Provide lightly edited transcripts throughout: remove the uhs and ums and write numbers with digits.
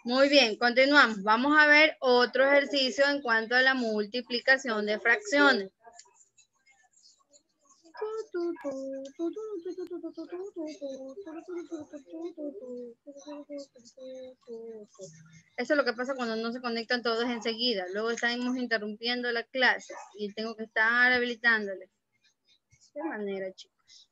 Muy bien, continuamos. Vamos a ver otro ejercicio en cuanto a la multiplicación de fracciones. Eso es lo que pasa cuando no se conectan todos enseguida. Luego estamos interrumpiendo la clase y tengo que estar habilitándole. De manera, chicos.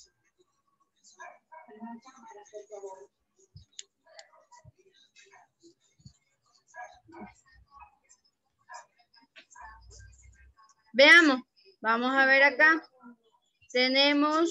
Veamos, vamos a ver acá. Tenemos...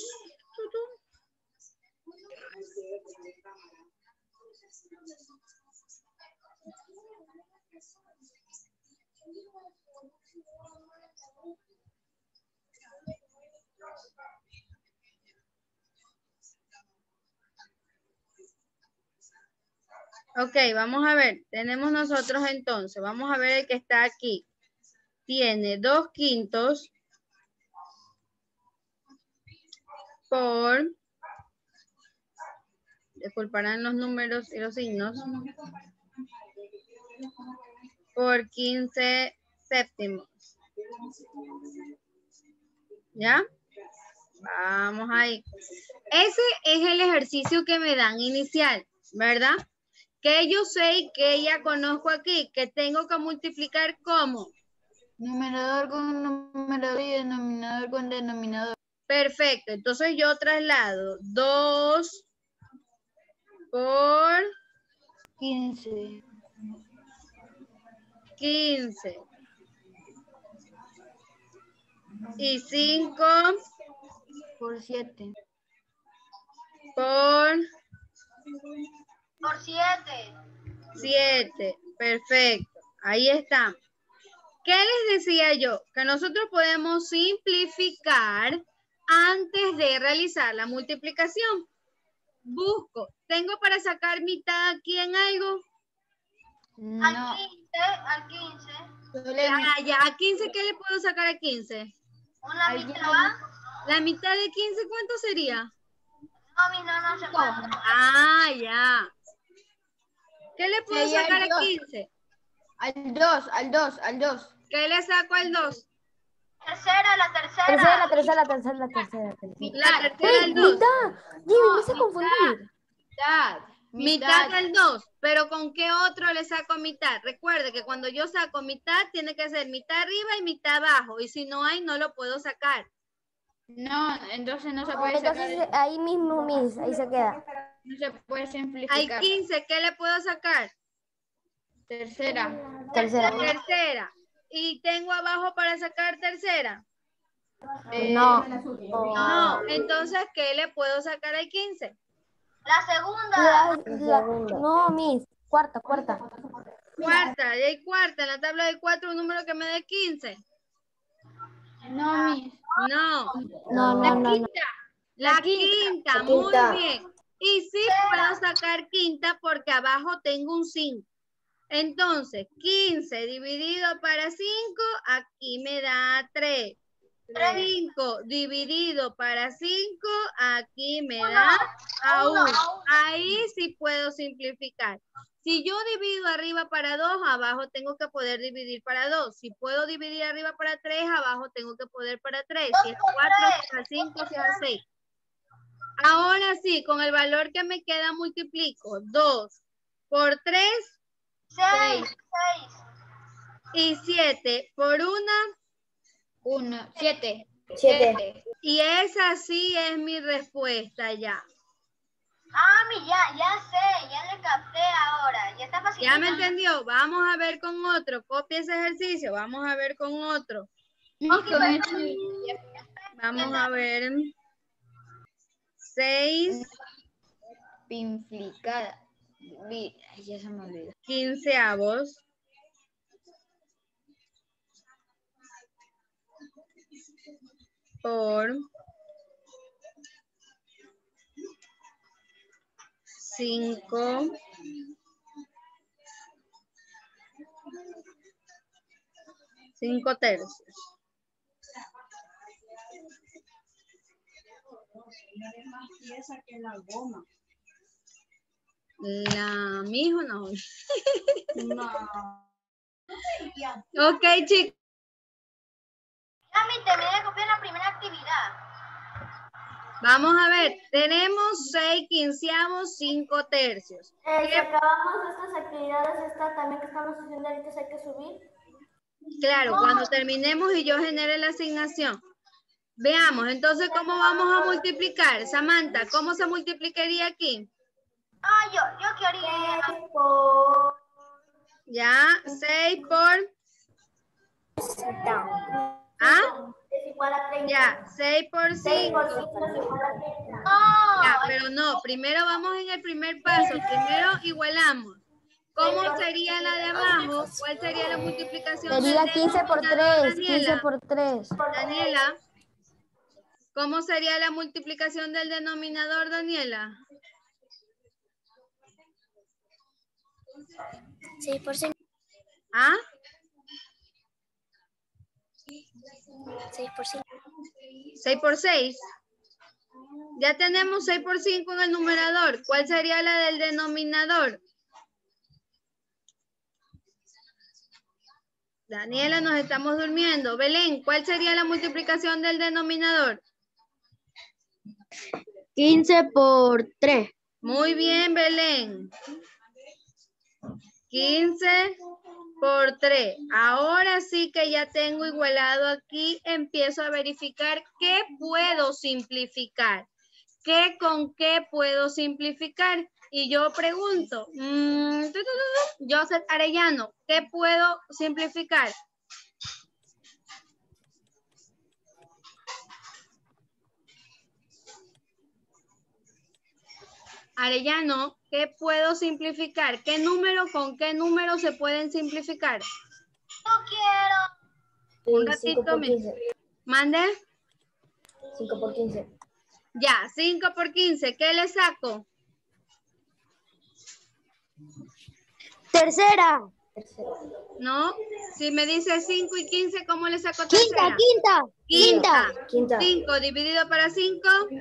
Ok, vamos a ver. Tenemos nosotros entonces. Vamos a ver el que está aquí. Tiene 2/5 por... Disculparán los números y los signos. Por 15 séptimos. ¿Ya? Vamos ahí. Ese es el ejercicio que me dan inicial, ¿verdad? Que yo sé y que ya conozco aquí, que tengo que multiplicar ¿cómo? Numerador con numerador y denominador con denominador. Perfecto, entonces yo traslado 2 por 15. 15 y 5 Por 7. por 7. 7. Perfecto, ahí está. ¿Qué les decía yo? Que nosotros podemos simplificar antes de realizar la multiplicación. Busco, ¿tengo para sacar mitad aquí en algo? No. Al 15. Ya, a 15, ¿qué le puedo sacar a 15? Una mitad. ¿La mitad de 15 cuánto sería? No se puede. Ah, ya. ¿Qué le puedo Sería sacar el a 2. 15? Al 2. ¿Qué le saco al 2? La tercera. La tercera al 2. Jimmy, me hace confundir. Mitad al 2, pero ¿con qué otro le saco mitad? Recuerde que cuando yo saco mitad, tiene que ser mitad arriba y mitad abajo. Y si no hay, no lo puedo sacar. No, entonces no se puede sacar. Entonces ahí mismo, Miss, ahí se queda. No se puede Hay simplificar. 15, ¿qué le puedo sacar? Tercera. Tercera. ¿Y tengo abajo para sacar tercera? No. No, entonces, ¿qué le puedo sacar al 15? La segunda. No, Miss, cuarta. Cuarta, y hay cuarta en la tabla de 4, un número que me dé 15. No, Miss. No. No. La quinta, muy bien. Y sí puedo sacar quinta porque abajo tengo un 5. Entonces, 15 dividido para 5, aquí me da 3. 5 dividido para 5, aquí me da a 1. Ahí sí puedo simplificar. Si yo divido arriba para 2, abajo tengo que poder dividir para 2. Si puedo dividir arriba para 3, abajo tengo que poder para 3. Si es 4, si es 5, si es 6. Ahora sí, con el valor que me queda multiplico. 2 por 3, 6. Y 7 por 1, 7. Y esa sí es mi respuesta ya. Ya sé, ya le capté ahora. Ya está fácil. ¿Ya me entendió? Vamos a ver con otro. Copia ese ejercicio. Vamos a ver con otro. Vamos a ver. 6 Simplificada. Ya se me olvidó. 15avos por 5 tercios. Mi hijo no. No. Ok, chicos. Mami, terminé de copiar la primera actividad. Vamos a ver. Tenemos 6 quinceavos, 5 tercios. Si acabamos estas actividades, estas también que estamos haciendo ahorita, hay que subir. Claro, cuando terminemos y yo genere la asignación. Veamos, entonces, ¿cómo vamos a multiplicar? Samantha, ¿cómo se multiplicaría aquí? Ah, yo quería. Ya, 6 por... ¿Ah? Es igual a 30. Ya, 6 por 5. es igual a 30. No. Ya, pero no, primero vamos en el primer paso. Primero igualamos. ¿Cómo sería la de abajo? ¿Cuál sería la multiplicación? Sería del 15 por denominador, 3. 15 Daniela? por 3. Daniela, ¿cómo sería la multiplicación del denominador, Daniela? 6 por 5. ¿Ah? 6 por 5. 6 por 6. Ya tenemos 6 por 5 en el numerador. ¿Cuál sería la del denominador? Daniela, nos estamos durmiendo. Belén, ¿cuál sería la multiplicación del denominador? 15 por 3. Muy bien, Belén. 15 por 3. Ahora sí que ya tengo igualado aquí. Empiezo a verificar qué puedo simplificar. ¿Qué con qué puedo simplificar? Y yo pregunto, Joseph Arellano, ¿qué puedo simplificar? Arellano, ¿qué puedo simplificar? ¿Qué número con qué número se pueden simplificar? Yo quiero. Un ratito, ¿mande? 5 por 15. Ya, 5 por 15. ¿Qué le saco? Tercera. ¿No? Si me dice 5 y 15, ¿cómo le saco tercera? Quinta. 5 dividido para 5.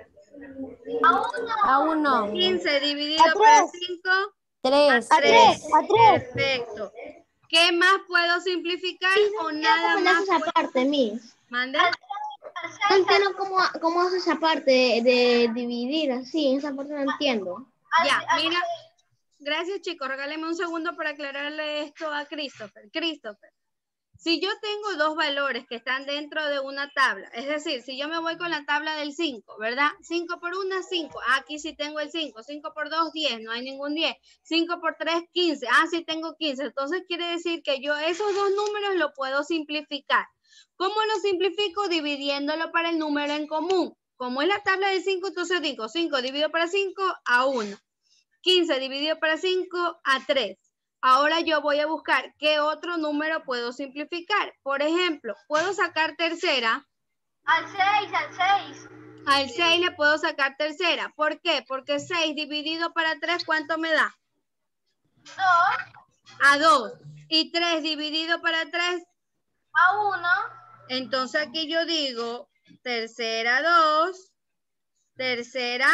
A 1. 15 dividido para 5. 3. A 3. Perfecto. ¿Qué más puedo simplificar o nada más? esa parte, Miss? ¿Mande? No entiendo cómo haces esa parte de dividir así. Esa parte no entiendo. Ya, mira. Gracias, chicos. Regáleme un segundo para aclararle esto a Christopher. Christopher, si yo tengo dos valores que están dentro de una tabla, es decir, si yo me voy con la tabla del 5, ¿verdad? 5 por 1, 5. Aquí sí tengo el 5. 5 por 2, 10. No hay ningún 10. 5 por 3, 15. Sí tengo 15. Entonces quiere decir que yo esos dos números los puedo simplificar. ¿Cómo lo simplifico? Dividiéndolo para el número en común. Como es la tabla del 5, entonces digo 5 dividido para 5 a 1. 15 dividido para 5 a 3. Ahora yo voy a buscar qué otro número puedo simplificar. Por ejemplo, puedo sacar tercera. Al 6. Al 6 le puedo sacar tercera. ¿Por qué? Porque 6 dividido para 3, ¿cuánto me da? 2. A 2. Y 3 dividido para 3. A 1. Entonces aquí yo digo tercera 2. Tercera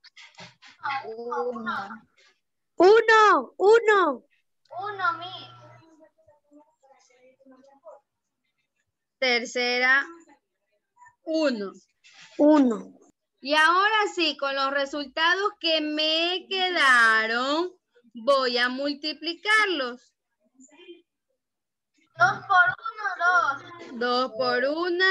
1. 1, mi. tercera 1. 1. Y ahora sí, con los resultados que me quedaron, voy a multiplicarlos. 2 por 1, 2. 2 por 1,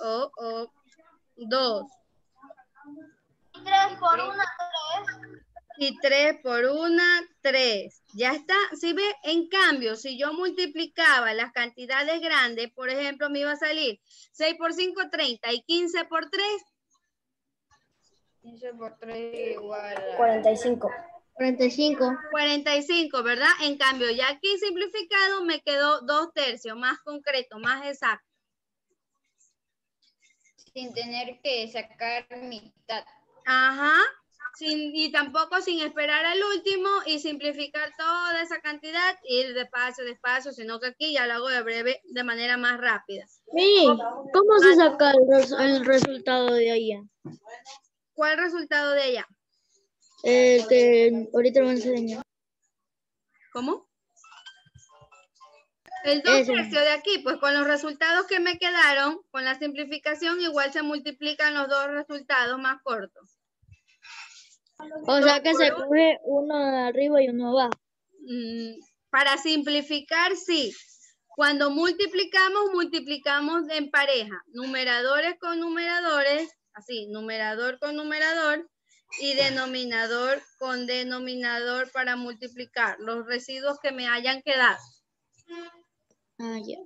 2. Y 3 por 1, 3. Y 3 por 1, 3. Ya está. ¿Sí ve? En cambio, si yo multiplicaba las cantidades grandes, por ejemplo, me iba a salir 6 por 5, 30. Y 15 por 3. 15 por 3 igual a 45. 45, ¿verdad? En cambio, ya aquí simplificado me quedó 2 tercios, más concreto, más exacto. Sin tener que sacar mitad. Ajá. Y tampoco sin esperar al último y simplificar toda esa cantidad, ir despacio, sino que aquí ya lo hago de breve, de manera más rápida. Sí, ¿cómo se saca el resultado de allá? ¿Cuál resultado de ella? Que ahorita lo voy a enseñar. ¿Cómo? El 2/3 de aquí, pues con los resultados que me quedaron, con la simplificación igual se multiplican los dos resultados más cortos. O sea que se coge uno de arriba y uno abajo. Para simplificar, sí. Cuando multiplicamos, multiplicamos en pareja. Numeradores con numeradores, así, numerador con numerador y denominador con denominador para multiplicar los residuos que me hayan quedado. Ah, ya.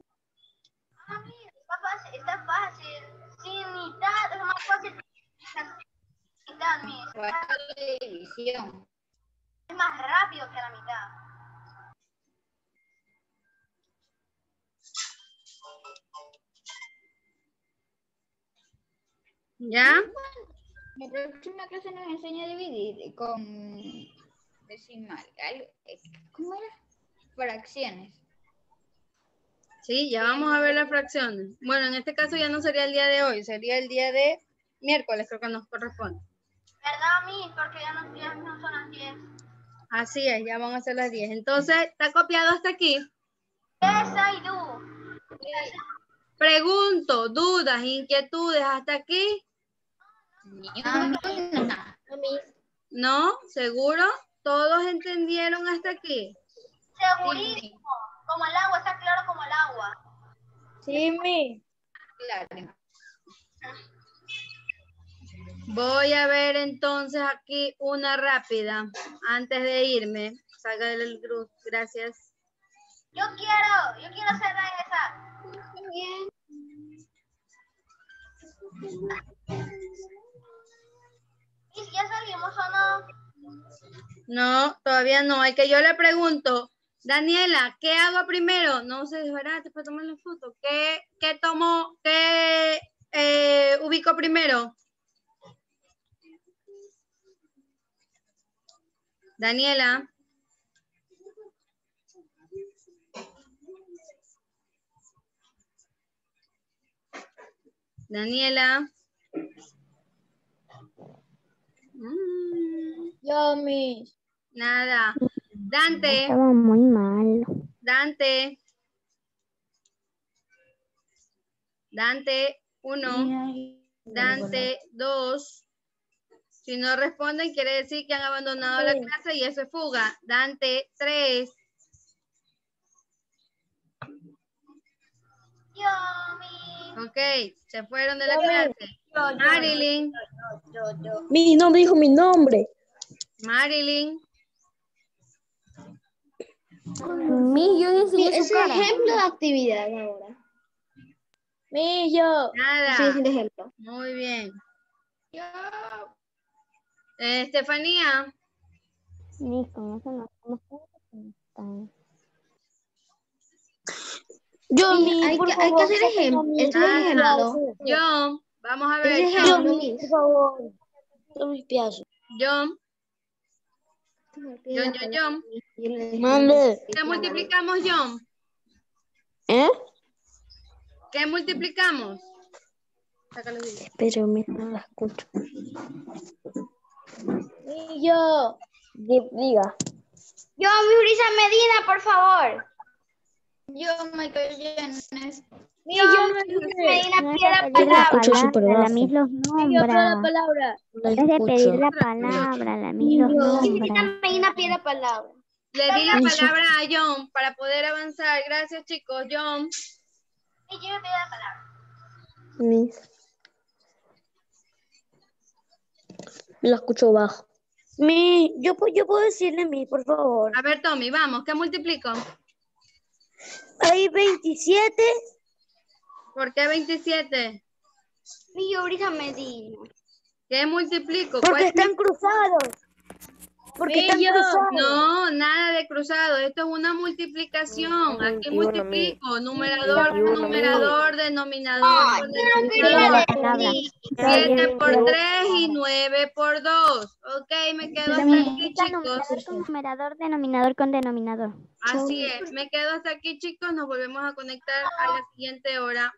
Está fácil. Sin mitad, es más fácil. Mitad, división. es más rápido que la mitad. ¿Ya? La próxima clase nos enseña a dividir con decimal. ¿Cómo era? Fracciones. Sí, ya vamos a ver las fracciones. Bueno, en este caso ya no sería el día de hoy, sería el día de miércoles, creo que nos corresponde. ¿Verdad, Miss? Porque ya no son las 10. Así es, ya van a ser las 10. Entonces, ¿está copiado hasta aquí? Esa y tú. Pregunto, dudas, inquietudes, ¿hasta aquí? ¿No? ¿Seguro? ¿Todos entendieron hasta aquí? Segurísimo. Como el agua, está claro como el agua. Sí, mi. Claro. Voy a ver entonces aquí una rápida, antes de irme. Salga del grupo, gracias. Yo quiero hacer esa. Bien. ¿Y si ya salimos o no? No, todavía no. Hay que yo le pregunto, Daniela, ¿qué hago primero? No sé, espérate para tomar la foto. ¿Qué tomo? ¿Qué ubico primero? Daniela. Daniela. Yo, mi. Nada. Dante. Estaba muy mal. Dante. Dante, 1. Dante, 2. Si no responden, quiere decir que han abandonado la clase y eso es fuga. Dante, 3. Ok, se fueron de la clase. Marilyn. Mi no dijo mi nombre. Marilyn. Ese ejemplo de actividad ahora. Yo. Nada. Sí, es el ejemplo. Muy bien. Estefanía. Yo, hay que hacer ejemplo. John, vamos a ver. Por favor. John. Mande. ¿Qué multiplicamos, John? ¿Qué multiplicamos? Pero no la escucho. Y yo. Diga. Yo, Brisa Medina, por favor. Yo me quedé en esto. Medina, pide la palabra. La mis los nombra. En vez de pedir la palabra, la mis los nombra. Medina pide la palabra. Le di la palabra a John para poder avanzar. Gracias, chicos. John. Y yo me pide la palabra. La escucho bajo. Yo puedo decirle por favor. A ver, Tommy, vamos. ¿Qué multiplico? Hay 27. ¿Por qué 27? Y yo, Brisa Medina. ¿Qué multiplico? Porque están cruzados. Porque están cruzados. No, nada de cruzado. Esto es una multiplicación. Aquí multiplico. Numerador, numerador, denominador. 7 por 3 y 9 por 2. Ok, me quedo hasta aquí, chicos. Numerador, denominador con denominador. Así es. Me quedo hasta aquí, chicos. Nos volvemos a conectar a la siguiente hora.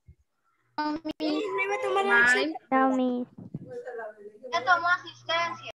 Bye. Chao, mis. Ya tomó asistencia.